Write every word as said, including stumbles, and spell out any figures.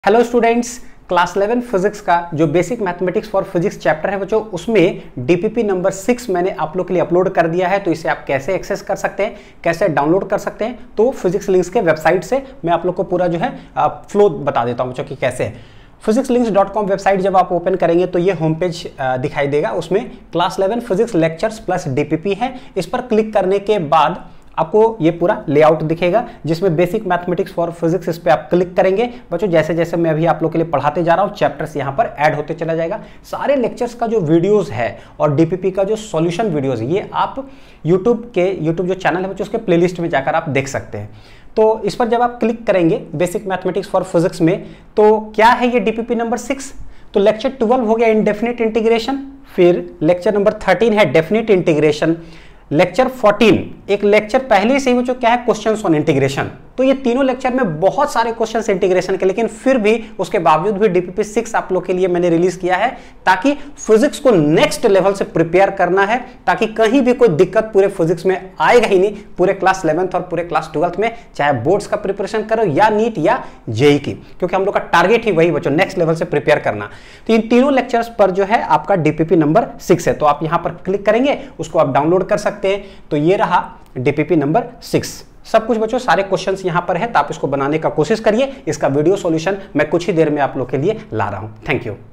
Hello students, class eleven physics का जो basic mathematics for physics chapter है बच्चों, उसमें डीपीपी नंबर सिक्स मैंने आप लोग के लिए अपलोड कर दिया है। तो इसे आप कैसे एक्सेस कर सकते हैं, कैसे डाउनलोड कर सकते हैं, तो फिजिक्स लिंक्स के वेबसाइट से मैं आप लोग को पूरा जो है फ्लो बता देता हूं बच्चों कि कैसे है। Physics links dot com website जब आप ओपन करेंगे तो ये होम पेज दिखाई देगा। उसमें class eleven physics lectures plus DPP है। इस पर क्लिक करने के बाद आपको ये पूरा लेआउट दिखेगा जिसमें बेसिक मैथमेटिक्स फॉर फिजिक्स, इस पे आप क्लिक करेंगे बच्चों। जैसे जैसे मैं अभी आप लोग के लिए पढ़ाते जा रहा हूँ, चैप्टर्स यहाँ पर ऐड होते चला जाएगा। सारे लेक्चर्स का जो वीडियोस है और डीपीपी का जो सॉल्यूशन वीडियोस, ये आप यूट्यूब के यूट्यूब जो चैनल है बच्चों, उसके प्लेलिस्ट में जाकर आप देख सकते हैं। तो इस पर जब आप क्लिक करेंगे बेसिक मैथमेटिक्स फॉर फिजिक्स में, तो क्या है ये डीपीपी नंबर सिक्स। तो लेक्चर ट्वेल्व हो गया इंडेफिनिट इंटीग्रेशन, फिर लेक्चर नंबर थर्टीन है डेफिनिट इंटीग्रेशन, लेक्चर फोर्टीन एक लेक्चर पहले से ही बच्चों क्या है, क्वेश्चंस ऑन इंटीग्रेशन। तो ये तीनों लेक्चर में बहुत सारे क्वेश्चंस इंटीग्रेशन के, लेकिन फिर भी उसके बावजूद भी डीपीपी सिक्स आप लोग के लिए मैंने रिलीज किया है ताकि फिजिक्स को नेक्स्ट लेवल से प्रिपेयर करना है, ताकि कहीं भी कोई दिक्कत पूरे फिजिक्स में आएगा ही नहीं, पूरे क्लास इलेवेंथ और पूरे क्लास ट्वेल्थ में, चाहे बोर्ड्स का प्रिपरेशन करो या नीट या जेई की, क्योंकि हम लोग का टारगेट ही वही बच्चों, नेक्स्ट लेवल से प्रिपेयर करना। तो इन तीनों लेक्चर्स पर जो है आपका डीपीपी नंबर सिक्स है। तो आप यहां पर क्लिक करेंगे, उसको आप डाउनलोड कर सकते हैं। तो ये रहा डीपीपी नंबर सिक्स। सब कुछ बच्चों, सारे क्वेश्चंस यहां पर है, तो आप इसको बनाने का कोशिश करिए। इसका वीडियो सॉल्यूशन मैं कुछ ही देर में आप लोग के लिए ला रहा हूं। Thank you.